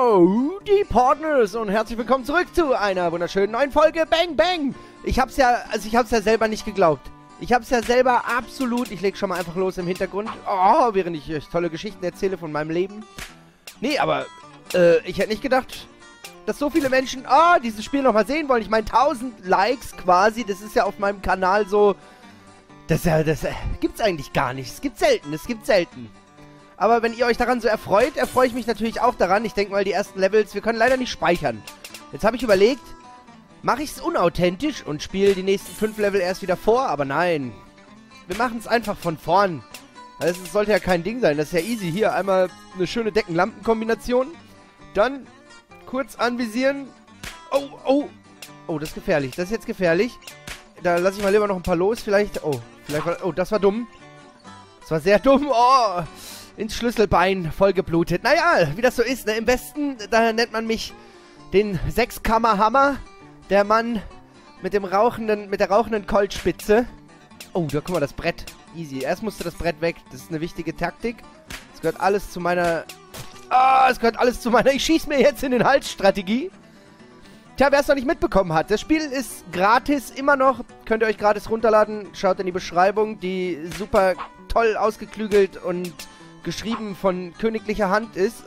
Howdy Partners und herzlich willkommen zurück zu einer wunderschönen neuen Folge Bang Bang. Ich hab's ja selber nicht geglaubt. Ich hab's ja selber absolut, ich leg schon mal einfach los im Hintergrund, während ich euch tolle Geschichten erzähle von meinem Leben. Nee, aber ich hätte nicht gedacht, dass so viele Menschen, dieses Spiel nochmal sehen wollen. Ich meine, 1000 Likes quasi, das ist ja auf meinem Kanal so, das gibt's eigentlich gar nicht. Es gibt selten. Aber wenn ihr euch daran so erfreut, erfreue ich mich natürlich auch daran. Ich denke mal, die ersten Levels, wir können leider nicht speichern. Jetzt habe ich überlegt, mache ich es unauthentisch und spiele die nächsten 5 Level erst wieder vor? Aber nein, wir machen es einfach von vorn. Also es sollte ja kein Ding sein, das ist ja easy. Hier einmal eine schöne Decken-Lampen-Kombination. Dann kurz anvisieren. Oh, das ist gefährlich. Das ist jetzt gefährlich. Da lasse ich mal lieber noch ein paar los. Vielleicht das war dumm. Das war sehr dumm. Ins Schlüsselbein vollgeblutet. Naja, wie das so ist, ne? Im Westen, da nennt man mich den Sechskammerhammer. Der Mann mit der rauchenden Koltspitze. Oh, da guck mal, das Brett. Easy. Erst musste das Brett weg. Das ist eine wichtige Taktik. Es gehört alles zu meiner... Ich schieß mir jetzt in den Hals Strategie. Tja, wer es noch nicht mitbekommen hat, das Spiel ist gratis, immer noch. Könnt ihr euch gratis runterladen. Schaut in die Beschreibung, die super toll ausgeklügelt und geschrieben von königlicher Hand ist.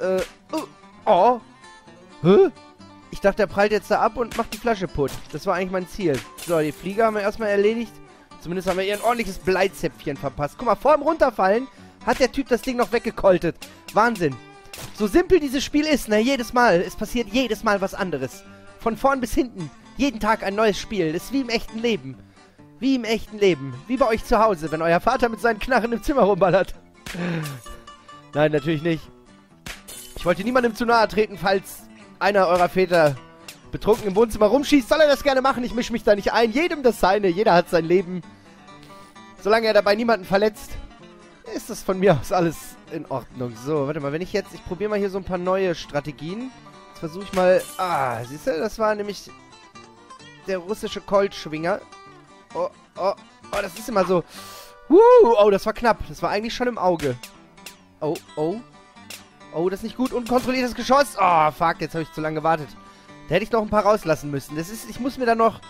Ich dachte, der prallt jetzt da ab und macht die Flasche putt. Das war eigentlich mein Ziel. So, die Fliege haben wir erstmal erledigt. Zumindest haben wir ihr ein ordentliches Bleizäpfchen verpasst. Guck mal, vor dem Runterfallen hat der Typ das Ding noch weggekoltet. Wahnsinn. So simpel dieses Spiel ist, ne? Jedes Mal. Es passiert jedes Mal was anderes. Von vorn bis hinten. Jeden Tag ein neues Spiel. Das ist wie im echten Leben. Wie im echten Leben. Wie bei euch zu Hause, wenn euer Vater mit seinen Knarren im Zimmer rumballert. Nein, natürlich nicht. Ich wollte niemandem zu nahe treten, falls einer eurer Väter betrunken im Wohnzimmer rumschießt. Soll er das gerne machen? Ich mische mich da nicht ein. Jedem das seine. Jeder hat sein Leben. Solange er dabei niemanden verletzt, ist das von mir aus alles in Ordnung. So, warte mal. Ich probiere mal hier so ein paar neue Strategien. Jetzt versuche ich mal... siehst du? Das war nämlich der russische Koltschwinger. Das ist immer so... das war knapp. Das war eigentlich schon im Auge. Das ist nicht gut. Unkontrolliertes Geschoss. Fuck. Jetzt habe ich zu lange gewartet. Da hätte ich noch ein paar rauslassen müssen. Ich muss mir da noch,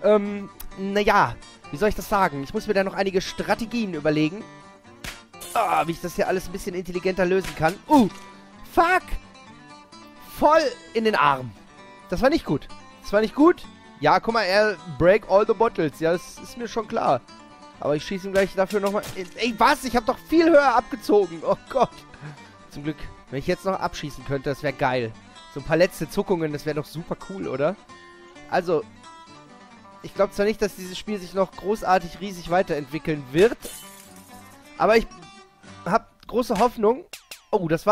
wie soll ich das sagen? Ich muss mir da noch einige Strategien überlegen. Wie ich das hier alles ein bisschen intelligenter lösen kann. Fuck. Voll in den Arm. Das war nicht gut. Ja, guck mal, er break all the bottles. Ja, das ist mir schon klar. Aber ich schieße ihm gleich dafür nochmal... Ey, was? Ich habe doch viel höher abgezogen. Oh Gott. Zum Glück, wenn ich jetzt noch abschießen könnte, das wäre geil. So ein paar letzte Zuckungen, das wäre doch super cool, oder? Also, ich glaube zwar nicht, dass dieses Spiel sich noch großartig riesig weiterentwickeln wird. Aber ich habe große Hoffnung. Da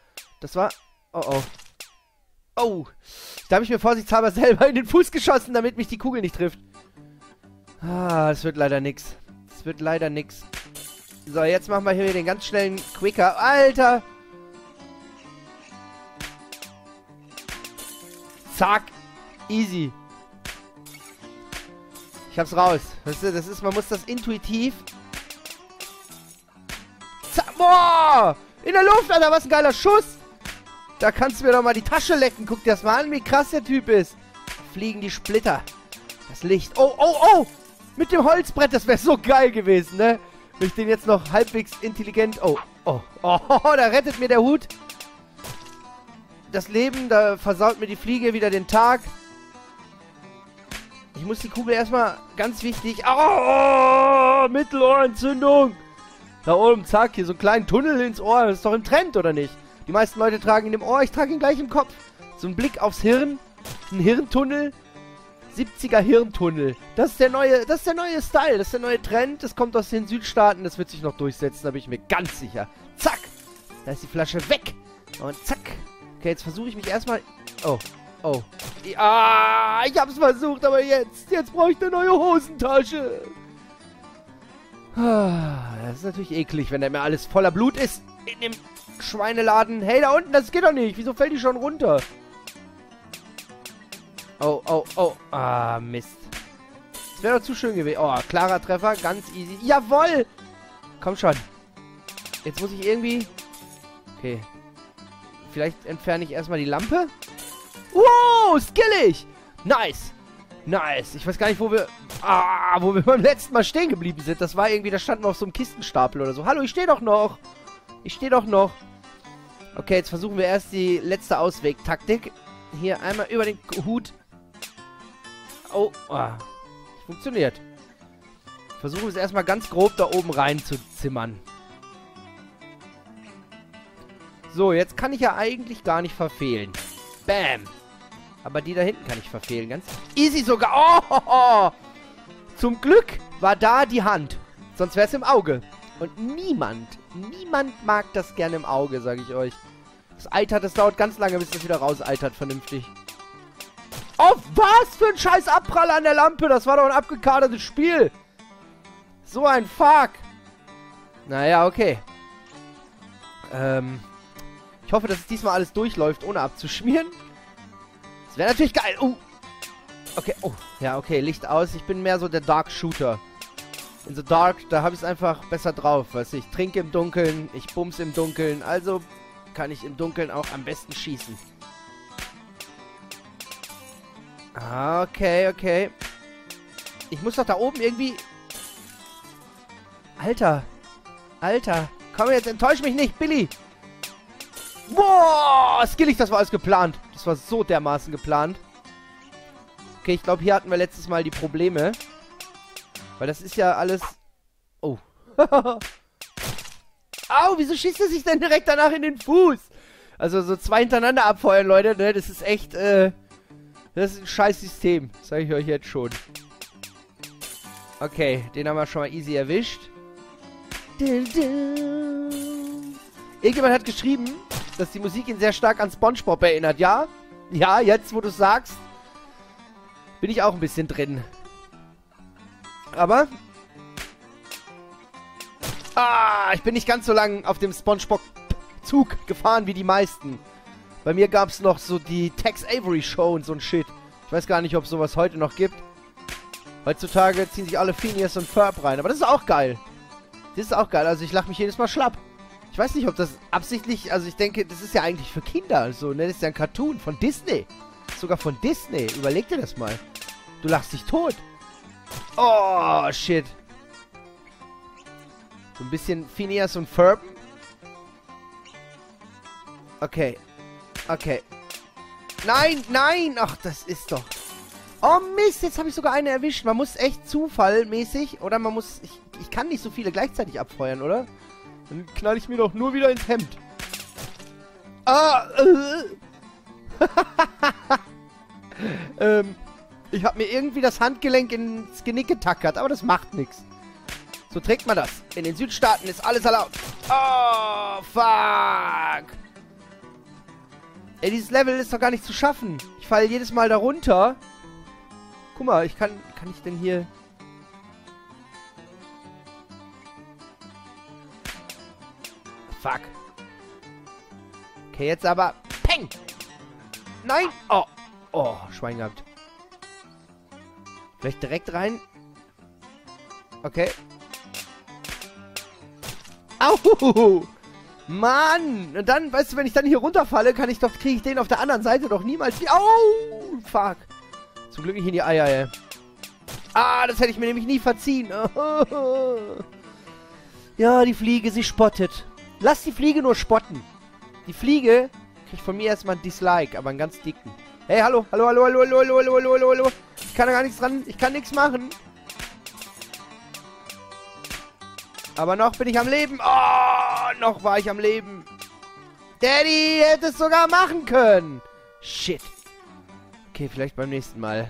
habe ich mir vorsichtshalber selber in den Fuß geschossen, damit mich die Kugel nicht trifft. Das wird leider nix. So, jetzt machen wir hier den ganz schnellen Quicker. Alter! Zack! Easy. Ich hab's raus. Man muss das intuitiv... Zack! Boah! In der Luft, Alter, was ein geiler Schuss! Da kannst du mir doch mal die Tasche lecken. Guck dir das mal an, wie krass der Typ ist. Da fliegen die Splitter. Das Licht. Oh! Mit dem Holzbrett, das wäre so geil gewesen, ne? Wenn ich den jetzt noch halbwegs intelligent... da rettet mir der Hut das Leben, da versaut mir die Fliege wieder den Tag. Ich muss die Kugel erstmal, ganz wichtig... Mittelohrentzündung! Da oben, zack, hier so einen kleinen Tunnel ins Ohr. Das ist doch im Trend, oder nicht? Die meisten Leute tragen ihn im Ohr, ich trage ihn gleich im Kopf. So ein Blick aufs Hirn, ein Hirntunnel... 70er Hirntunnel. Das ist der neue Style, das ist der neue Trend. Das kommt aus den Südstaaten, das wird sich noch durchsetzen, da bin ich mir ganz sicher. Zack! Da ist die Flasche weg. Und zack. Okay, jetzt versuche ich mich erstmal... ich hab's versucht, aber jetzt brauche ich eine neue Hosentasche. Das ist natürlich eklig, wenn da immer alles voller Blut ist. In dem Schweineladen. Hey, da unten, das geht doch nicht. Wieso fällt die schon runter? Mist. Das wäre doch zu schön gewesen. Klarer Treffer, ganz easy. Jawoll! Komm schon. Jetzt muss ich irgendwie... Okay. vielleicht entferne ich erstmal die Lampe. Wow, skillig! Nice! Nice. Ich weiß gar nicht, wo wir beim letzten Mal stehen geblieben sind. Das war irgendwie, da standen wir auf so einem Kistenstapel oder so. Hallo, ich stehe doch noch. Ich stehe doch noch. Okay, jetzt versuchen wir erst die letzte Auswegtaktik. Hier einmal über den Hut. Oh, funktioniert. Versuchen wir es erstmal ganz grob da oben rein zu zimmern. So, jetzt kann ich ja eigentlich gar nicht verfehlen. Bam. Aber die da hinten kann ich verfehlen. Ganz easy sogar. Oh! Zum Glück war da die Hand. Sonst wäre es im Auge. Und niemand mag das gerne im Auge, sage ich euch. Das dauert ganz lange, bis das wieder rauseitert, vernünftig. Oh, was für ein scheiß Abprall an der Lampe. Das war doch ein abgekadertes Spiel. So ein Fuck. Naja, okay. Ich hoffe, dass es diesmal alles durchläuft, ohne abzuschmieren. Das wäre natürlich geil. Okay, ja, okay, Licht aus. Ich bin mehr so der Dark Shooter. In The Dark, da habe ich es einfach besser drauf. Weißt du, ich trinke im Dunkeln, ich bums im Dunkeln. Also kann ich im Dunkeln auch am besten schießen. Okay. Ich muss doch da oben irgendwie... Alter. Komm jetzt, enttäusch mich nicht, Billy. Boah, skillig, das war alles geplant. Das war so dermaßen geplant. Okay, ich glaube, hier hatten wir letztes Mal die Probleme. Weil das ist ja alles... Oh. Au, wieso schießt er sich denn direkt danach in den Fuß? Also so 2 hintereinander abfeuern, Leute, ne? Das ist echt, das ist ein scheiß System. Das sage ich euch jetzt schon. Okay, den haben wir schon mal easy erwischt. Irgendjemand hat geschrieben, dass die Musik ihn sehr stark an SpongeBob erinnert. Ja? Ja, jetzt, wo du es sagst, bin ich auch ein bisschen drin. Aber... ich bin nicht ganz so lang auf dem SpongeBob-Zug gefahren wie die meisten. Bei mir gab es noch so die Tex Avery Show und so ein Shit. Ich weiß gar nicht, ob es sowas heute noch gibt. Heutzutage ziehen sich alle Phineas und Ferb rein. Aber das ist auch geil. Das ist auch geil. Also ich lache mich jedes Mal schlapp. Ich weiß nicht, ob das absichtlich... Also ich denke, das ist ja eigentlich für Kinder. Also, ne? Das ist ja ein Cartoon von Disney. Sogar von Disney. Überleg dir das mal. Du lachst dich tot. Oh, shit. So ein bisschen Phineas und Ferb. Okay. Nein. Ach, das ist doch... Oh Mist, jetzt habe ich sogar eine erwischt. Man muss echt zufallmäßig... Oder man muss... Ich kann nicht so viele gleichzeitig abfeuern, oder? Dann knall ich mir doch nur wieder ins Hemd. Ich habe mir irgendwie das Handgelenk ins Genick getackert, aber das macht nichts. So trägt man das. In den Südstaaten ist alles erlaubt. Oh, fuck. Ey, dieses Level ist doch gar nicht zu schaffen. Ich falle jedes Mal da runter. Guck mal, kann ich denn hier... Fuck. Okay, jetzt aber... Peng! Nein! Oh, Schwein gehabt. Vielleicht direkt rein. Okay. Au! Mann! Und dann, weißt du, wenn ich dann hier runterfalle, kriege ich den auf der anderen Seite doch niemals wie... Au! Fuck. Zum Glück nicht in die Eier, ey. Das hätte ich mir nämlich nie verziehen. Ja, die Fliege, sie spottet. Lass die Fliege nur spotten. Die Fliege kriegt von mir erstmal ein Dislike, aber einen ganz dicken. Hey, hallo. Ich kann da gar nichts dran. Ich kann nichts machen. Aber noch bin ich am Leben. Oh, noch war ich am Leben. Daddy hätte es sogar machen können. Shit. Okay, vielleicht beim nächsten Mal.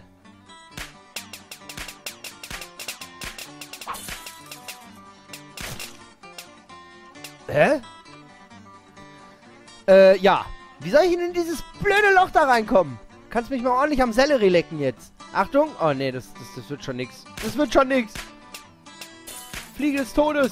Hä? Ja. Wie soll ich denn in dieses blöde Loch da reinkommen? Kannst mich mal ordentlich am Sellerie lecken jetzt. Achtung. Oh, nee, das wird schon nix. Das wird schon nix. Fliege des Todes.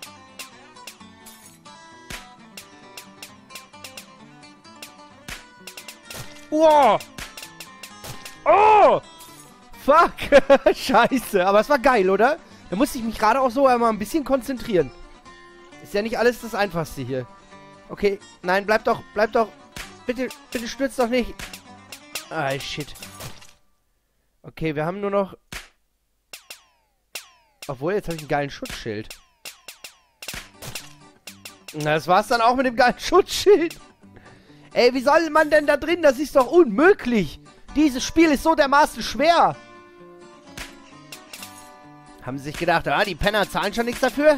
Wow. Oh. Fuck. Scheiße. Aber es war geil, oder? Da musste ich mich gerade auch so einmal ein bisschen konzentrieren. Ist ja nicht alles das Einfachste hier. Okay. Nein, bleib doch. Bitte, bitte stürzt doch nicht. Ah, shit. Okay, wir haben nur noch... Obwohl, jetzt habe ich einen geilen Schutzschild. Na, das war's dann auch mit dem geilen Schutzschild. Ey, wie soll man denn da drin? Das ist doch unmöglich. Dieses Spiel ist so dermaßen schwer. Haben sie sich gedacht, ah, die Penner zahlen schon nichts dafür?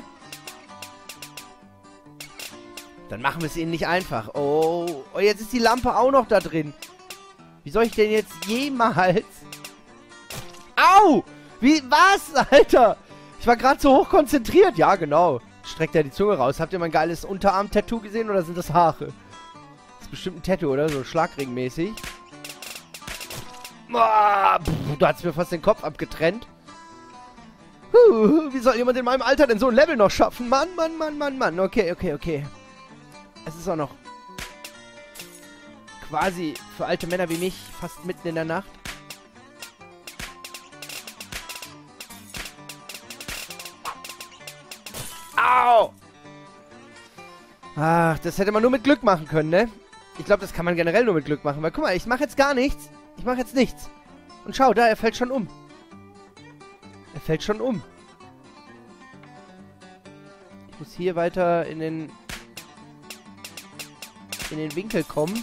Dann machen wir es ihnen nicht einfach. Oh, jetzt ist die Lampe auch noch da drin. Wie soll ich denn jetzt jemals... Au! Wie, was, Alter? Ich war gerade so hoch konzentriert. Ja, genau. Streckt ja die Zunge raus. Habt ihr mein geiles Unterarm-Tattoo gesehen oder sind das Haare? Das ist bestimmt ein Tattoo, oder? So Schlagringmäßig. Boah, da hat's mir fast den Kopf abgetrennt. Wie soll jemand in meinem Alter denn so ein Level noch schaffen? Mann, Mann, Mann, Mann, Mann. Okay, okay, okay. Es ist auch noch quasi für alte Männer wie mich fast mitten in der Nacht. Au! Ach, das hätte man nur mit Glück machen können, ne? Ich glaube, das kann man generell nur mit Glück machen. Weil, guck mal, ich mache jetzt gar nichts. Ich mache jetzt nichts. Und schau, da, er fällt schon um. Er fällt schon um. Ich muss hier weiter in den Winkel kommen.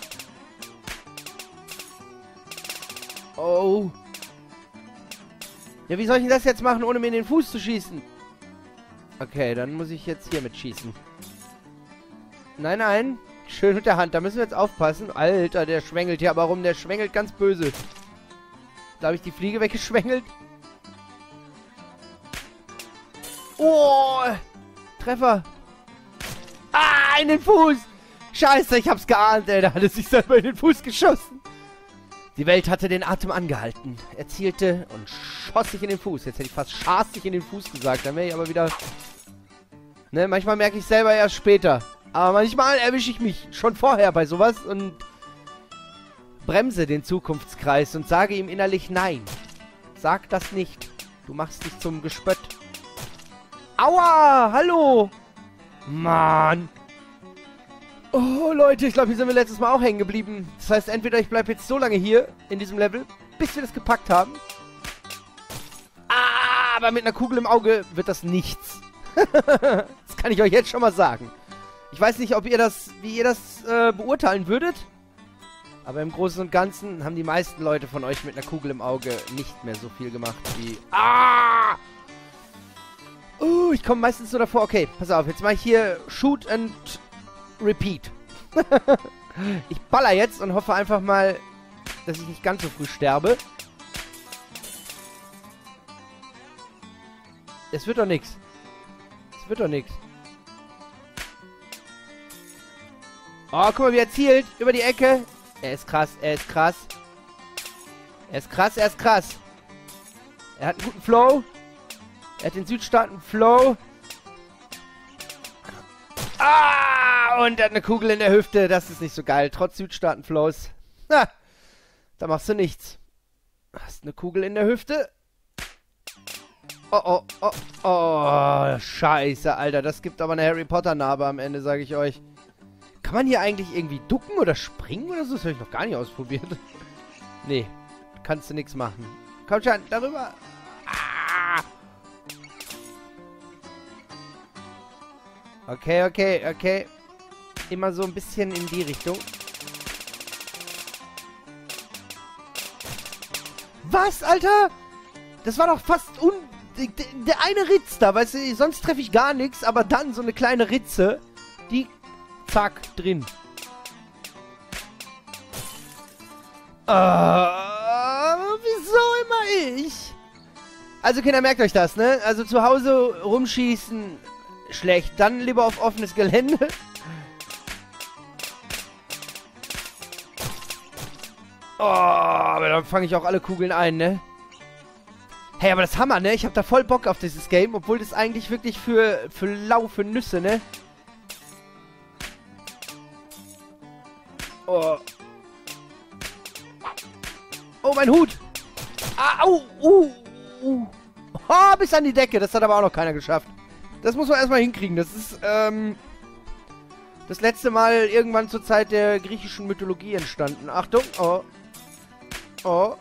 Oh. Ja, wie soll ich denn das jetzt machen, ohne mir in den Fuß zu schießen? Okay, dann muss ich jetzt hier mit schießen. Nein, nein. Schön mit der Hand. Da müssen wir jetzt aufpassen. Alter, der schwängelt hier aber rum. Der schwängelt ganz böse. Da habe ich die Fliege weggeschwängelt. Oh! Treffer. Ah, in den Fuß. Scheiße, ich hab's geahnt, ey. Da hat er sich selber in den Fuß geschossen. Die Welt hatte den Atem angehalten. Er zielte und schoss sich in den Fuß. Jetzt hätte ich fast schaß sich in den Fuß gesagt. Dann wäre ich aber wieder... Ne, manchmal merke ich selber erst später. Aber manchmal erwische ich mich schon vorher bei sowas und bremse den Zukunftskreis und sage ihm innerlich nein. Sag das nicht. Du machst dich zum Gespött. Aua! Hallo! Mann! Oh, Leute, ich glaube, hier sind wir letztes Mal auch hängen geblieben. Das heißt, entweder ich bleibe jetzt so lange hier in diesem Level, bis wir das gepackt haben. Ah, aber mit einer Kugel im Auge wird das nichts. Das kann ich euch jetzt schon mal sagen. Ich weiß nicht, ob ihr das, wie ihr das beurteilen würdet. Aber im Großen und Ganzen haben die meisten Leute von euch mit einer Kugel im Auge nicht mehr so viel gemacht wie... Ah! Ich komme meistens so davor. Okay, pass auf, jetzt mache ich hier Shoot and Repeat. Ich baller jetzt und hoffe einfach mal, dass ich nicht ganz so früh sterbe. Es wird doch nichts. Es wird doch nichts. Oh, guck mal, wie er zielt. Über die Ecke. Er ist krass, er ist krass. Er ist krass, er ist krass. Er hat einen guten Flow. Er hat den Südstaaten-Flow. Ah! Und er hat eine Kugel in der Hüfte. Das ist nicht so geil. Trotz Südstaaten-Flows. Na, da machst du nichts. Hast eine Kugel in der Hüfte. Oh, oh, oh, oh. Scheiße, Alter. Das gibt aber eine Harry Potter-Narbe am Ende, sage ich euch. Kann man hier eigentlich irgendwie ducken oder springen oder so? Das habe ich noch gar nicht ausprobiert. Nee, kannst du nichts machen. Komm schon, darüber. Ah. Okay, okay, okay. Immer so ein bisschen in die Richtung. Was, Alter? Das war doch fast der eine Ritz da, weißt du, sonst treffe ich gar nichts, aber dann so eine kleine Ritze, die, zack, drin. Wieso immer ich? Also, Kinder, merkt euch das, ne? Also, zu Hause rumschießen, schlecht. Dann lieber auf offenes Gelände. Oh, aber dann fange ich auch alle Kugeln ein, ne? Hey, aber das ist Hammer, ne? Ich hab da voll Bock auf dieses Game, obwohl das eigentlich wirklich für Nüsse, ne? Oh. Oh, mein Hut! Au! Oh, bis an die Decke. Das hat aber auch noch keiner geschafft. Das muss man erstmal hinkriegen. Das ist, Das letzte Mal irgendwann zur Zeit der griechischen Mythologie entstanden. Achtung. Oh. Oh.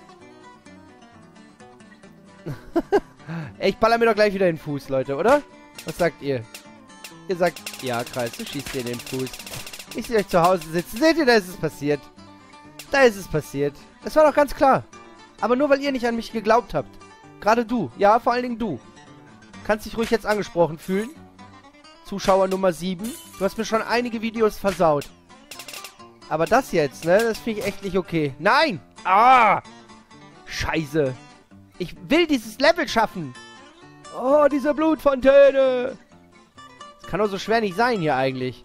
Ich baller mir doch gleich wieder den Fuß, Leute, oder? Was sagt ihr? Ihr sagt, ja, Kreis, du schießt dir in den Fuß. Ich sehe euch zu Hause sitzen. Seht ihr, da ist es passiert. Da ist es passiert. Das war doch ganz klar. Aber nur, weil ihr nicht an mich geglaubt habt. Gerade du. Ja, vor allen Dingen du. Kannst dich ruhig jetzt angesprochen fühlen. Zuschauer Nummer 7. Du hast mir schon einige Videos versaut. Aber das jetzt, ne? Das finde ich echt nicht okay. Nein! Ah! Scheiße. Ich will dieses Level schaffen. Oh, diese Blutfontäne. Das kann doch so schwer nicht sein hier eigentlich.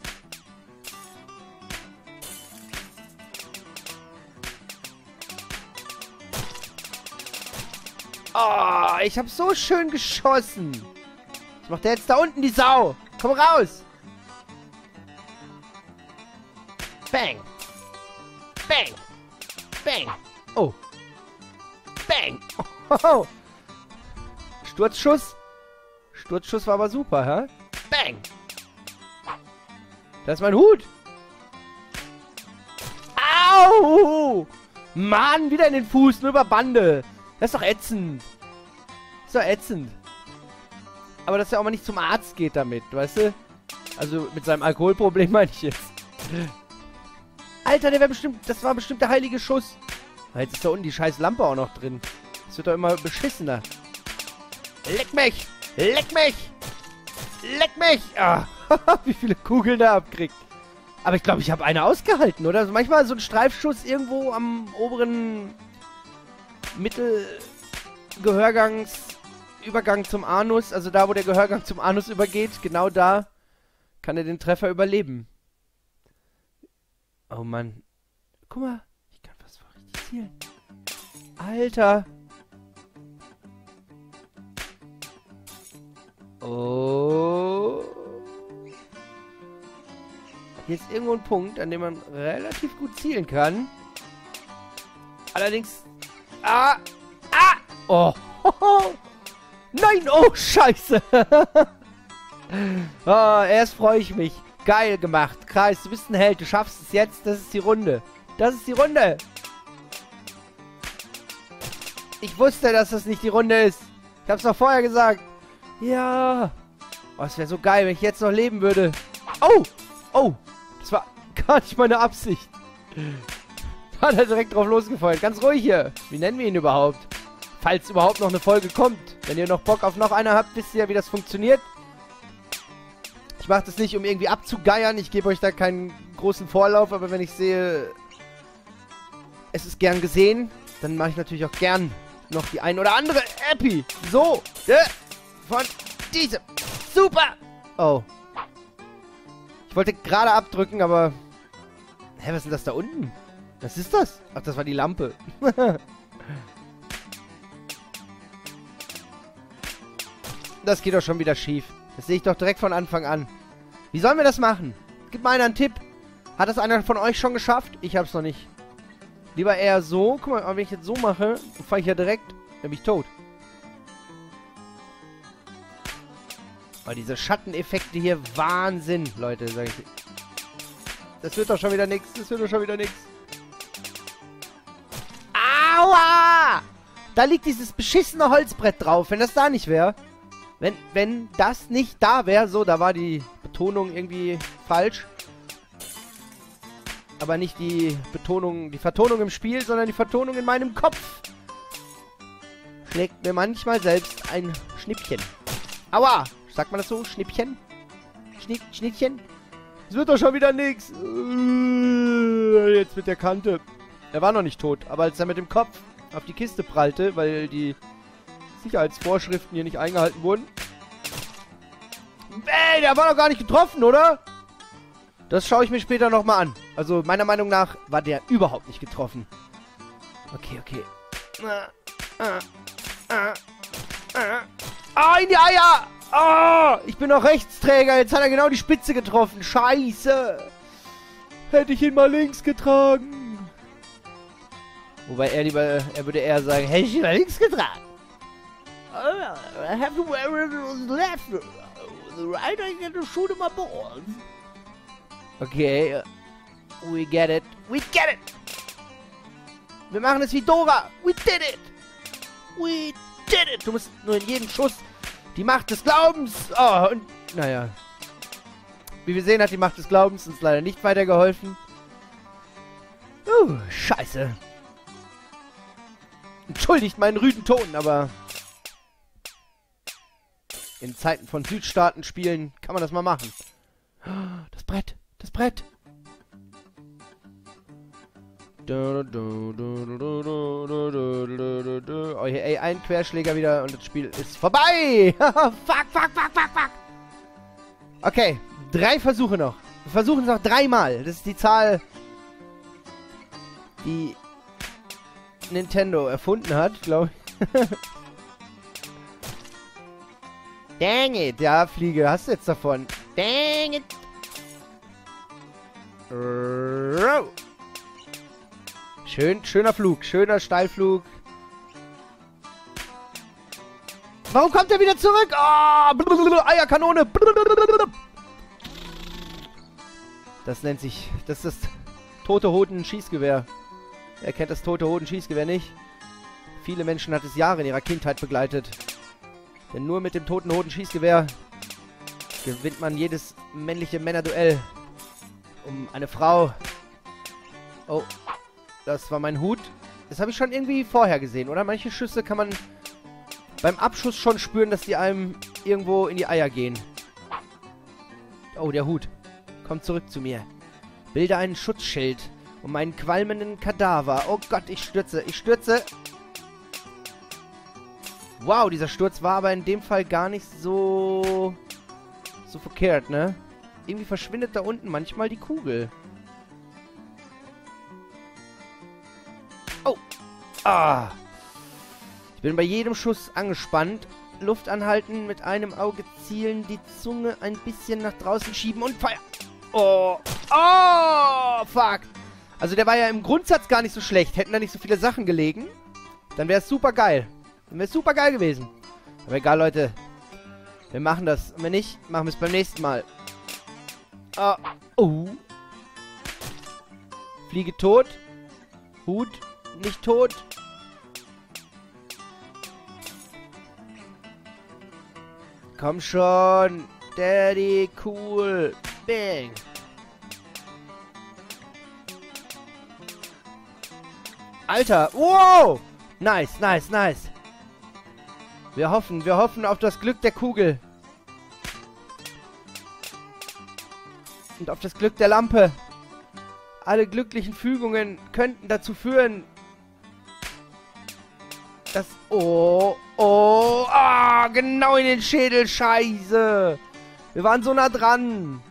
Oh, ich habe so schön geschossen. Was macht der jetzt da unten, die Sau? Komm raus. Bang. Bang. Bang. Oh. Bang. Oh. Sturzschuss. Sturzschuss war aber super, hä? Bang. Das ist mein Hut. Au. Mann, wieder in den Fuß, nur über Bande. Das ist doch ätzend. Das ist doch ätzend. Aber dass er auch mal nicht zum Arzt geht damit, weißt du? Also mit seinem Alkoholproblem meine ich jetzt. Alter, der wäre bestimmt... Das war bestimmt der heilige Schuss. Jetzt ist da unten die scheiß Lampe auch noch drin. Das wird doch immer beschissener. Leck mich! Leck mich! Leck mich! Ah, wie viele Kugeln er abkriegt. Aber ich glaube, ich habe eine ausgehalten, oder? Also manchmal so ein Streifschuss irgendwo am oberen Mittelgehörgangsübergang zum Anus. Also da, wo der Gehörgang zum Anus übergeht. Genau da kann er den Treffer überleben. Oh Mann. Guck mal. Ich kann fast richtig zielen. Alter. Oh. Hier ist irgendwo ein Punkt, an dem man relativ gut zielen kann. Allerdings... Ah! Ah! Oh! Nein! Oh, scheiße! Oh, erst freue ich mich. Geil gemacht. Kreis, du bist ein Held. Du schaffst es jetzt. Das ist die Runde. Das ist die Runde. Ich wusste, dass das nicht die Runde ist. Ich hab's doch vorher gesagt. Ja. Oh, es wäre so geil, wenn ich jetzt noch leben würde. Oh! Oh! Das war gar nicht meine Absicht. Da hat er direkt drauf losgefeuert. Ganz ruhig hier. Wie nennen wir ihn überhaupt? Falls überhaupt noch eine Folge kommt. Wenn ihr noch Bock auf noch eine habt, wisst ihr ja, wie das funktioniert. Ich mache das nicht, um irgendwie abzugeiern. Ich gebe euch da keinen großen Vorlauf. Aber wenn ich sehe, es ist gern gesehen, dann mache ich natürlich auch gern noch die ein oder andere Epi. So. Von diesem. Super. Oh. Ich wollte gerade abdrücken, aber... Hä, was ist denn das da unten? Was ist das? Ach, das war die Lampe. Das geht doch schon wieder schief. Das sehe ich doch direkt von Anfang an. Wie sollen wir das machen? Gib mal einer einen Tipp. Hat das einer von euch schon geschafft? Ich hab's noch nicht. Lieber eher so. Guck mal, wenn ich jetzt so mache, dann fahre ich ja direkt... Dann bin ich tot. Aber diese Schatteneffekte hier, Wahnsinn, Leute, sag ich. Das wird doch schon wieder nix. Das wird doch schon wieder nix. Aua! Da liegt dieses beschissene Holzbrett drauf. Wenn das da nicht wäre. Wenn das nicht da wäre. So, da war die Betonung irgendwie falsch. Aber nicht die Betonung, die Vertonung im Spiel, sondern die Vertonung in meinem Kopf. Schlägt mir manchmal selbst ein Schnippchen. Aua! Sagt man das so? Schnippchen? Schnittchen? Es wird doch schon wieder nix. Jetzt mit der Kante. Er war noch nicht tot, aber als er mit dem Kopf auf die Kiste prallte, weil die Sicherheitsvorschriften hier nicht eingehalten wurden. Ey, der war doch gar nicht getroffen, oder? Das schaue ich mir später nochmal an. Also meiner Meinung nach war der überhaupt nicht getroffen. Okay, okay. Ah, in die Eier! Oh, ich bin noch Rechtsträger. Jetzt hat er genau die Spitze getroffen. Scheiße. Hätte ich ihn mal links getragen. Wobei er würde eher sagen, hätte ich ihn mal links getragen. I have to wear it on the left. The right I get to shoot in my balls. Okay. We get it. We get it. Wir machen es wie Dora. We did it. We did it. Du musst nur in jedem Schuss die Macht des Glaubens. Oh, und naja. Wie wir sehen, hat die Macht des Glaubens uns leider nicht weitergeholfen. Scheiße. Entschuldigt meinen rüden Ton, aber in Zeiten von Südstaaten-Spielen kann man das mal machen. Das Brett, das Brett. Oh, hier, ey, ein Querschläger wieder und das Spiel ist vorbei. Fuck, fuck, fuck, fuck, fuck. Okay, 3 Versuche noch. Wir versuchen es noch 3-mal. Das ist die Zahl, die Nintendo erfunden hat, glaube ich. Dang it. Ja, Fliege, hast du jetzt davon. Dang it. Schöner Flug. Schöner Steilflug. Warum kommt er wieder zurück? Oh, Eierkanone. Das nennt sich... Das ist das Tote Hoden-Schießgewehr. Wer kennt das Tote Hoden-Schießgewehr nicht? Viele Menschen hat es Jahre in ihrer Kindheit begleitet. Denn nur mit dem Toten Hoden-Schießgewehr gewinnt man jedes männliche Männerduell um eine Frau. Oh, das war mein Hut. Das habe ich schon irgendwie vorher gesehen, oder? Manche Schüsse kann man beim Abschuss schon spüren, dass die einem irgendwo in die Eier gehen. Oh, der Hut. Komm zurück zu mir. Bilde einen Schutzschild um meinen qualmenden Kadaver. Oh Gott, ich stürze. Ich stürze. Wow, dieser Sturz war aber in dem Fall gar nicht so verkehrt, ne? Irgendwie verschwindet da unten manchmal die Kugel. Oh. Ah. Ich bin bei jedem Schuss angespannt. Luft anhalten, mit einem Auge zielen, die Zunge ein bisschen nach draußen schieben und Feuer. Oh. Oh, fuck. Also der war ja im Grundsatz gar nicht so schlecht. Hätten da nicht so viele Sachen gelegen, dann wäre es super geil. Dann wäre es super geil gewesen. Aber egal, Leute. Wir machen das. Und wenn nicht, machen wir es beim nächsten Mal. Oh. Fliege tot. Hut nicht tot. Komm schon. Daddy, cool. Bang. Alter. Wow. Nice, nice, nice. Wir hoffen auf das Glück der Kugel. Und auf das Glück der Lampe. Alle glücklichen Fügungen könnten dazu führen, dass... Oh, genau in den Schädel, scheiße. Wir waren so nah dran.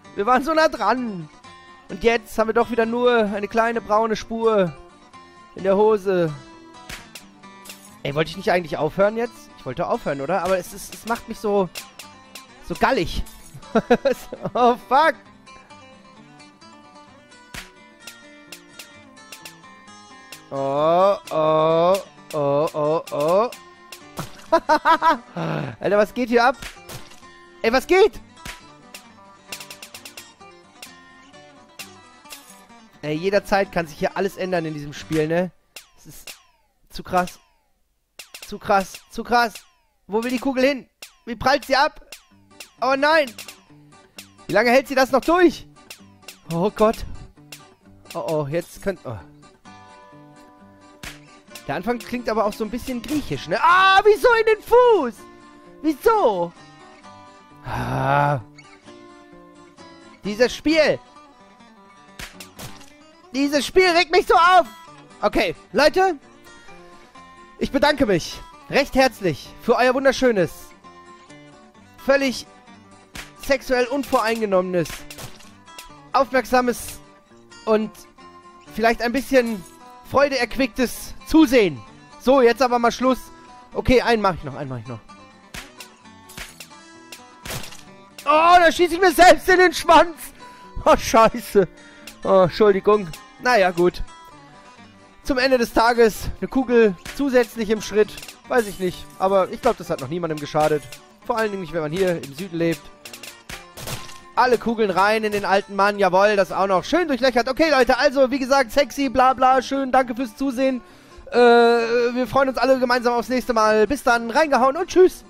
Und jetzt haben wir doch wieder nur eine kleine braune Spur in der Hose. Ey, wollte ich nicht eigentlich aufhören jetzt? Ich wollte aufhören, oder? Aber es macht mich so gallig. Oh, fuck. Oh. Alter, was geht hier ab? Ey, was geht? Ey, jederzeit kann sich hier alles ändern in diesem Spiel, ne? Es ist zu krass. Zu krass. Wo will die Kugel hin? Wie prallt sie ab? Oh nein! Wie lange hält sie das noch durch? Oh Gott. Oh, jetzt könnt... Oh. Der Anfang klingt aber auch so ein bisschen griechisch, ne? Ah, wieso in den Fuß? Wieso? Ah. Dieses Spiel regt mich so auf. Okay, Leute. Ich bedanke mich recht herzlich für euer wunderschönes, völlig sexuell unvoreingenommenes, aufmerksames und vielleicht ein bisschen freudeerquicktes Zusehen. So, jetzt aber mal Schluss. Okay, einen mache ich noch. Oh, da schieße ich mir selbst in den Schwanz. Oh, scheiße. Oh, Entschuldigung. Naja, gut. Zum Ende des Tages eine Kugel zusätzlich im Schritt. Weiß ich nicht. Aber ich glaube, das hat noch niemandem geschadet. Vor allen Dingen nicht, wenn man hier im Süden lebt. Alle Kugeln rein in den alten Mann. Jawohl, das auch noch. Schön durchlöchert. Okay, Leute, also, wie gesagt, sexy, bla bla, schön. Danke fürs Zusehen. Wir freuen uns alle gemeinsam aufs nächste Mal. Bis dann, reingehauen und tschüss.